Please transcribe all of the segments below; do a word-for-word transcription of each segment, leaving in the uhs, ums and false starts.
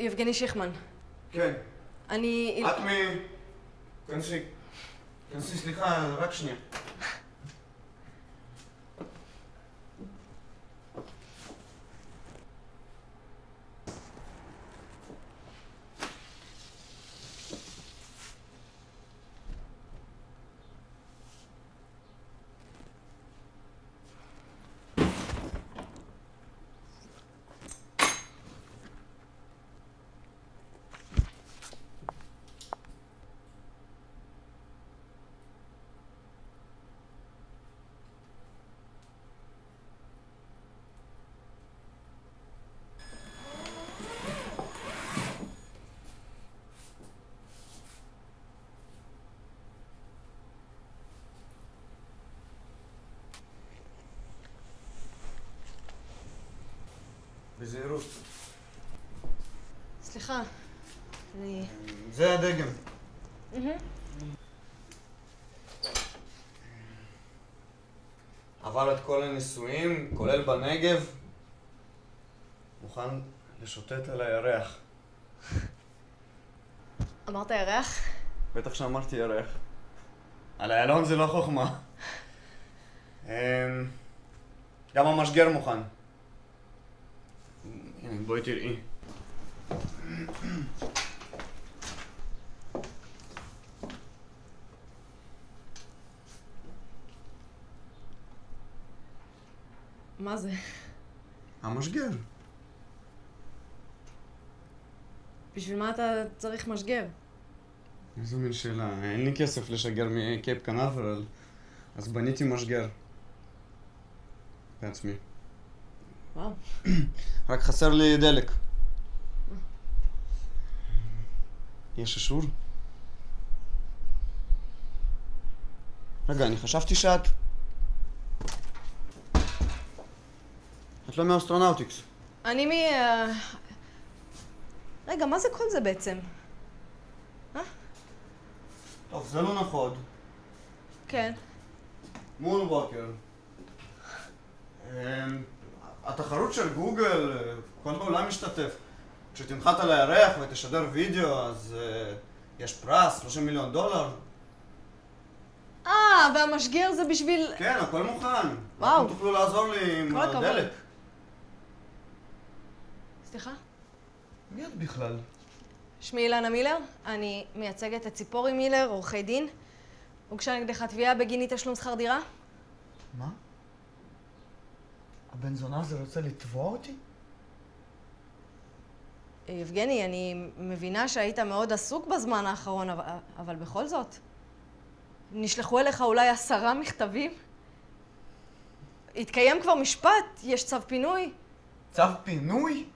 יבגני שיכמן. כן. אני... את מי... כנסי. כנסי, סליחה, רק שנייה. בזהירות. סליחה, אני... זה הדגם. עבר את כל הניסויים, כולל בנגב. מוכן לשוטט על הירח. אמרת ירח? בטח שאמרתי ירח. על איילון זה לא חוכמה. גם המשגר מוכן. הנה, בואי תראי. מה זה? המשגר. בשביל מה אתה צריך משגר? איזו מין שאלה. אין לי כסף לשגר מקייפ קנברל, אז בניתי משגר. בעצמי. וואו. רק חסר לי דלק. יש אישור? רגע, אני חשבתי שאת... את לא מהאסטרונאוטיקס. אני מ... רגע, מה זה כל זה בעצם? אה? טוב, זה לא נכון. כן. מונווקר. התחרות של גוגל, כל העולם משתתף. כשתנחת על הירח ותשדר וידאו, אז יש פרס, שלושים מיליון דולר. אה, והמשגר זה בשביל... כן, הכל מוכן. וואו. אתם תוכלו לעזור לי עם הדלק. סליחה? מי את בכלל? שמי אילנה מילר, אני מייצגת את ציפורי מילר, עורכי דין. הוגשה נגדך תביעה בגין אי תשלום שכר דירה? מה? הבן זונה הזה רוצה לתבוע אותי? יבגני, אני מבינה שהיית מאוד עסוק בזמן האחרון, אבל, אבל בכל זאת. נשלחו אליך אולי עשרה מכתבים? התקיים כבר משפט, יש צו פינוי. צו פינוי?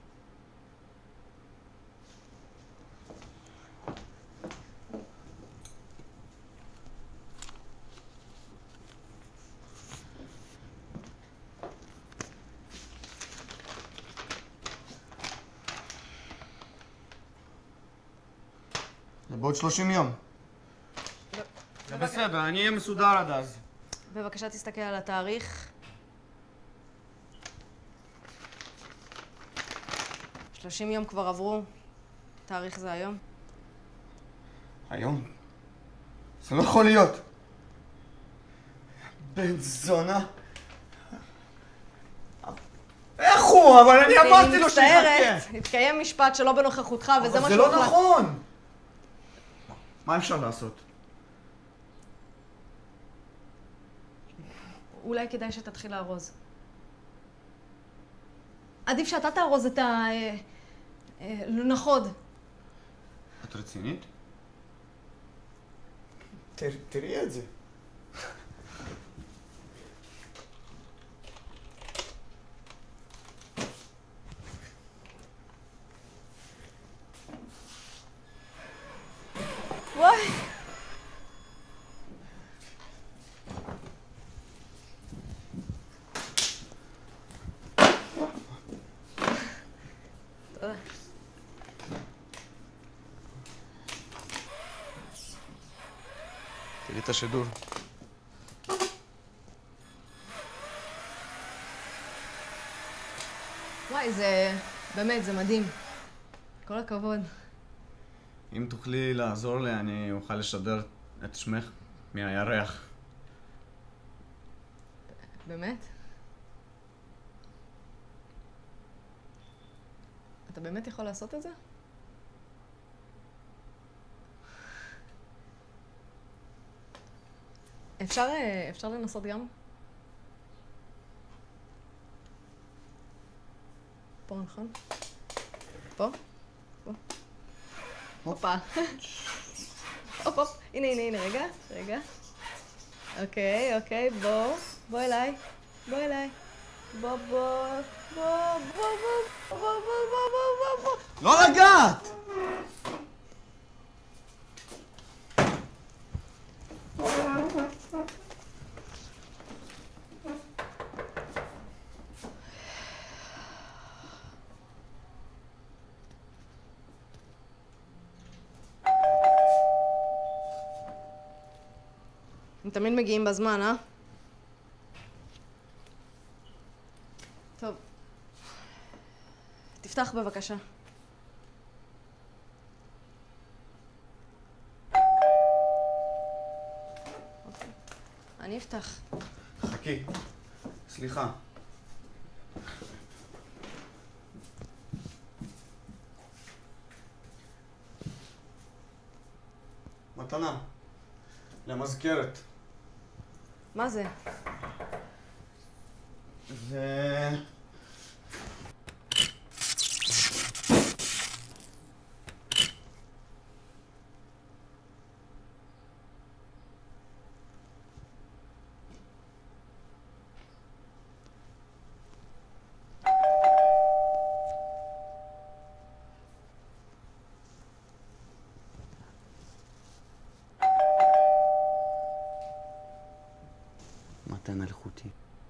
בעוד שלושים יום. זה בסדר, אני אהיה מסודר עד אז. בבקשה תסתכל על התאריך. שלושים יום כבר עברו. תאריך זה היום. היום? זה לא יכול להיות. בן זונה. איך הוא? אבל אני אמרתי לו שיחכה. אני מצטערת. התקיים משפט שלא בנוכחותך, וזה מה אבל זה לא נכון. מה אפשר לעשות? אולי כדאי שתתחיל לארוז. עדיף שאתה תארוז את הלונחוד. את רצינית? תראי את זה. וואי. תודה. תראי את השידור. וואי, זה... באמת, זה מדהים. כל הכבוד. אם תוכלי לעזור לי, אני אוכל לשדר את שמך מהירח. באמת? אתה באמת יכול לעשות את זה? אפשר, אפשר לנסות גם? פה, נכון? פה? פה. הופה. הופ, הופ. הנה, הנה, הנה, רגע, רגע. אוקיי, אוקיי, בוא. בוא אליי. בוא אליי. בוא, בוא. בוא, בוא, בוא, בוא, בוא, בוא, בוא, בוא. לא לגעת! הם תמיד מגיעים בזמן, אה? טוב. תפתח בבקשה. אני אפתח. חכי. סליחה. מתנה. למזכרת. מה זה? זה... מתנה אלחוטי.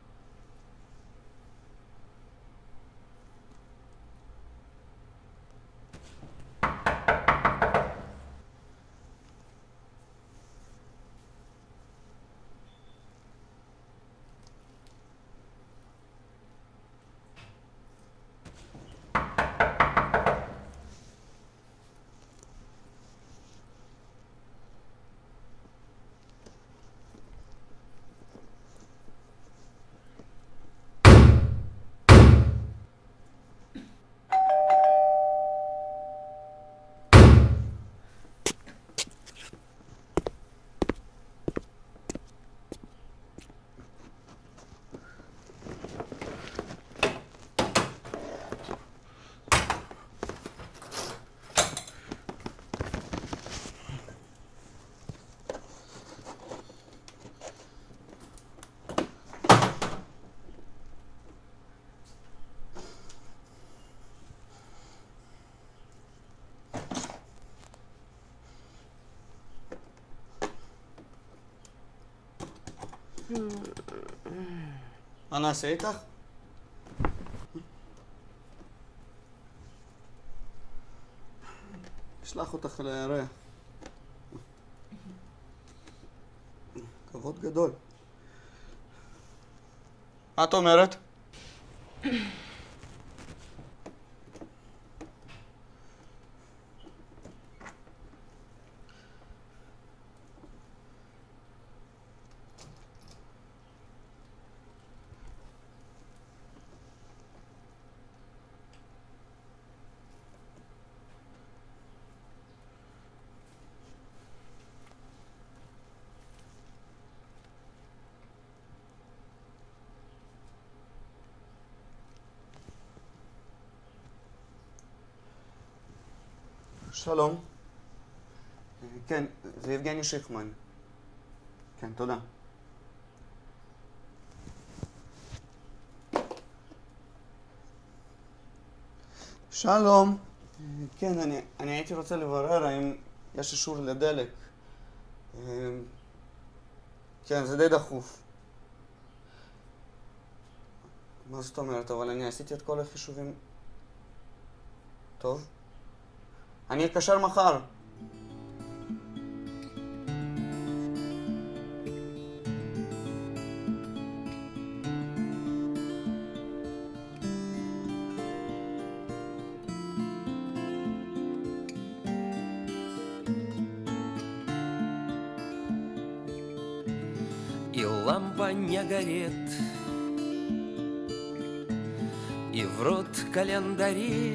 מה נעשה איתך? אשלח אותך לירח. כבוד גדול. מה את אומרת? שלום. כן, זה יבגני שיכמן. כן, תודה. שלום. כן, אני, אני הייתי רוצה לברר האם יש אישור לדלק. כן, זה די דחוף. מה זאת אומרת? אבל אני עשיתי את כל החישובים. טוב. אני אתקשר מחר. и лампа не горит, и врут календари.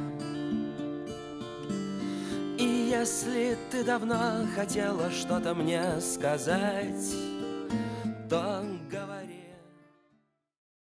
И если ты давно хотела что-то мне сказать, то